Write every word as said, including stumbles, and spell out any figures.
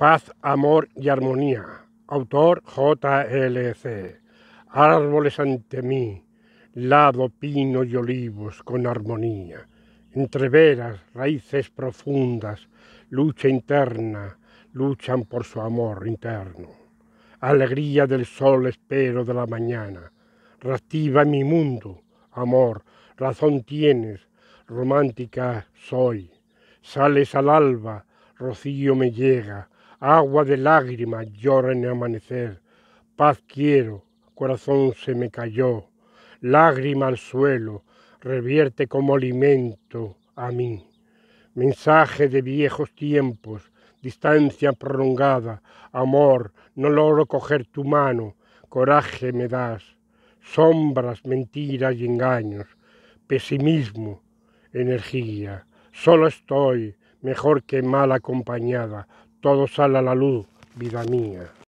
Paz, amor y armonía. Autor J L C. Árboles ante mí, lado, pino y olivos con armonía. Entre veras, raíces profundas, lucha interna, luchan por su amor interno. Alegría del sol espero de la mañana. Reactiva mi mundo, amor, razón tienes, romántica soy. Sales al alba, rocío me llega, agua de lágrimas llora en el amanecer. Paz quiero, corazón se me cayó, lágrima al suelo, revierte como alimento a mí. Mensaje de viejos tiempos, distancia prolongada, amor, no logro coger tu mano, coraje me das, sombras, mentiras y engaños, pesimismo, energía. Solo estoy, mejor que mal acompañada, todo sale a la luz, vida mía.